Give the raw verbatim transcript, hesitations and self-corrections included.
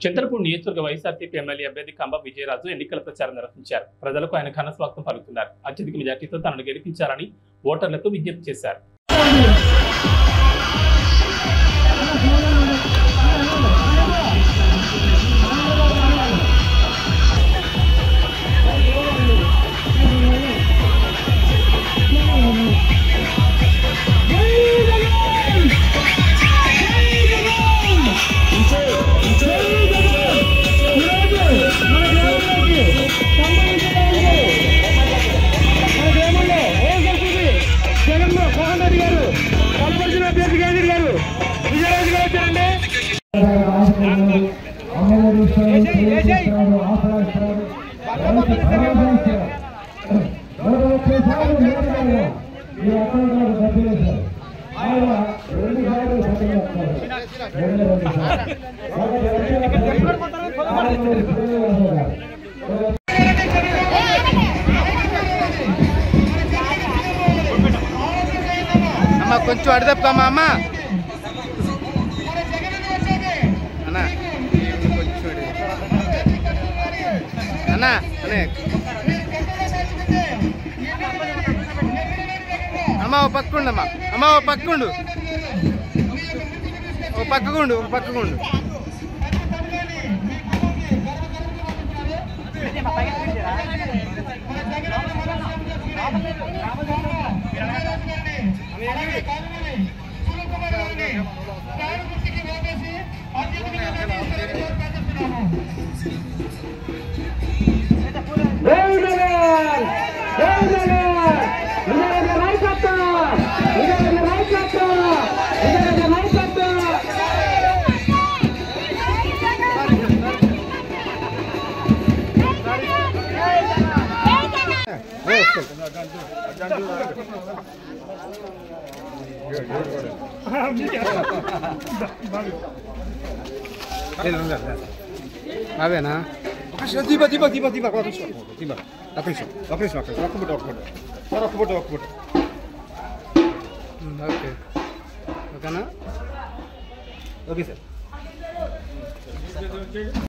చింతలపూడి నియోజకవర్గ వైఎస్ఆర్సీపీ ఎమ్మెల్యే అభ్యర్థి కంబ విజయరాజు ఎన్నికల ప్రచారం నిర్వహించారు. ప్రజలకు ఆయన ఘన స్వాగతం పలుకుతున్నారు. అత్యధిక మెజార్టీతో తనను గెలిపించాలని ఓటర్లకు విజ్ఞప్తి చేశారు. అమ్మ కొంచెం అడదప్పమ్మా అమ్మ అన్న కొంచెం అన్న అనే అమ్మ ఓ పక్కుండు అమ్మ అమ్మ ఓ పక్కుండు ఓ పక్కకుండు ఓ పక్కకుండు అవేనా దీప దీప దీప దీప ఒక నిమిషం దీప ఒక నిమిషం ఒక నిమిషం ఒక నిమిషం ఒక్క బుట్ట ఒక్క బుట్ట సార్ ఒక్క బుట్ట ఒక్క బుట్ట ఓకే ఓకేనా ఓకే సార్.